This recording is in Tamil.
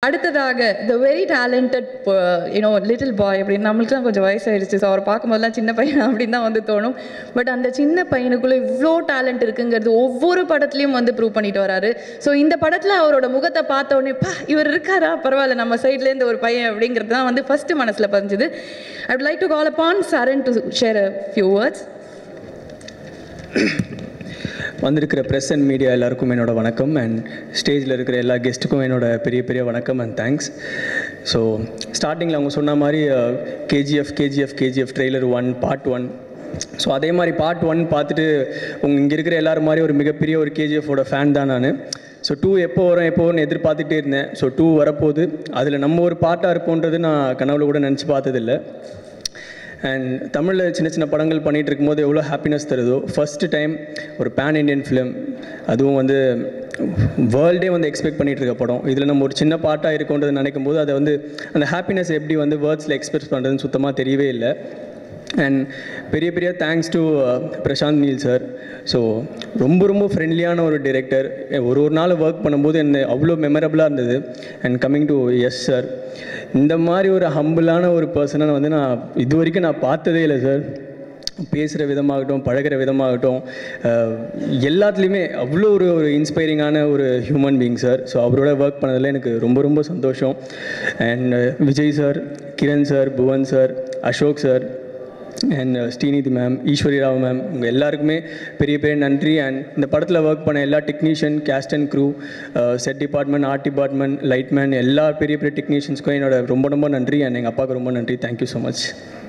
அடுத்ததாக the very talented little boy அப்படின்னு நம்மளுக்குலாம் கொஞ்சம் வயசாயிடுச்சு. ஸோ அவரை பார்க்கும்போதெல்லாம் சின்ன பையன் அப்படின்னு தான் வந்து தோணும். பட் அந்த சின்ன பையனுக்குள்ளே இவ்வளோ டேலண்ட் இருக்குங்கிறது ஒவ்வொரு படத்துலையும் வந்து ப்ரூவ் பண்ணிட்டு வராரு. ஸோ இந்த படத்தில் அவரோட முகத்தை பார்த்த உடனே இவர் இருக்காரா, பரவாயில்ல நம்ம சைட்லேருந்து ஒரு பையன் அப்படிங்கிறது தான் வந்து ஃபஸ்ட்டு மனசில் பதிஞ்சுது. I would like to call upon Saran to share a few words. வந்திருக்கிற ப்ரெஸ் அண்ட் மீடியா எல்லாருக்கும் என்னோடய வணக்கம். அண்ட் ஸ்டேஜில் இருக்கிற எல்லா கெஸ்ட்டுக்கும் என்னோடய பெரிய பெரிய வணக்கம் அண்ட் தேங்க்ஸ். ஸோ ஸ்டார்டிங்கில் அவங்க சொன்ன மாதிரி கேஜிஎஃப் ட்ரெய்லர் 1 பார்ட் 1. ஸோ அதே மாதிரி பார்ட் 1 பார்த்துட்டு இங்கே இருக்கிற எல்லோரும் மாதிரி ஒரு மிகப்பெரிய ஒரு கேஜிஎஃபோட ஃபேன் தான் நான். ஸோ 2 எப்போ வரும்னு எதிர்பார்த்துட்டே இருந்தேன். ஸோ 2 வரப்போகுது. அதில் நம்ம ஒரு பார்ட்டாக இருப்போன்றது நான் கனவுல கூட நினச்சி பார்த்ததில்லை. அண்ட் தமிழில் சின்ன சின்ன படங்கள் பண்ணிகிட்டு இருக்கும்போது எவ்வளோ ஹாப்பினஸ் தருதோ, ஃபஸ்ட்டு டைம் ஒரு பேன் இண்டியன் ஃபிலிம், அதுவும் வந்து வேர்ல்டே வந்து எக்ஸ்பெக்ட் பண்ணிகிட்டு இருக்க படம், இதில் நம்ம ஒரு சின்ன பார்ட்டாக இருக்கோன்றது நினைக்கும் போது அதை வந்து அந்த ஹாப்பினஸ் எப்படி வந்து வேர்ட்ஸில் எக்ஸ்பிரஸ் பண்ணுறதுன்னு சுத்தமாக தெரியவே இல்லை. அண்ட் பெரிய பெரிய thanks to Prashanth Neel sir. So ரொம்ப ஃப்ரெண்ட்லியான ஒரு டிரெக்டர். ஒரு நாள் ஒர்க் பண்ணும்போது என்ன அவ்வளோ மெமரபுளாக இருந்தது. And coming to S sir, இந்த மாதிரி ஒரு ஹம்பிளான ஒரு பர்சனை வந்து நான் இது வரைக்கும் நான் பார்த்ததே இல்லை சார். பேசுகிற விதமாகட்டும், பழகிற விதமாகட்டும், எல்லாத்துலேயுமே அவ்வளோ ஒரு இன்ஸ்பைரிங்கான ஒரு ஹியூமன் பீயிங் சார். ஸோ அவரோட ஒர்க் பண்ணதில் எனக்கு ரொம்ப சந்தோஷம். And Vijay sir, Kiran sir, Bhuvan sir, Ashok sir and Srinidhi ma'am, Eswari Rao ma'am, உங்கள் எல்லாருக்குமே பெரிய பெரிய நன்றி. அண்ட் இந்த படத்தில் ஒர்க் பண்ண எல்லா technician, cast and crew, set department, art department, lightman, எல்லா பெரிய பெரிய டெக்னீஷியன்ஸ்க்கும் என்னோட ரொம்ப நன்றி. அண்ட் எங்கள் அப்பாவுக்கு ரொம்ப நன்றி. Thank you so much.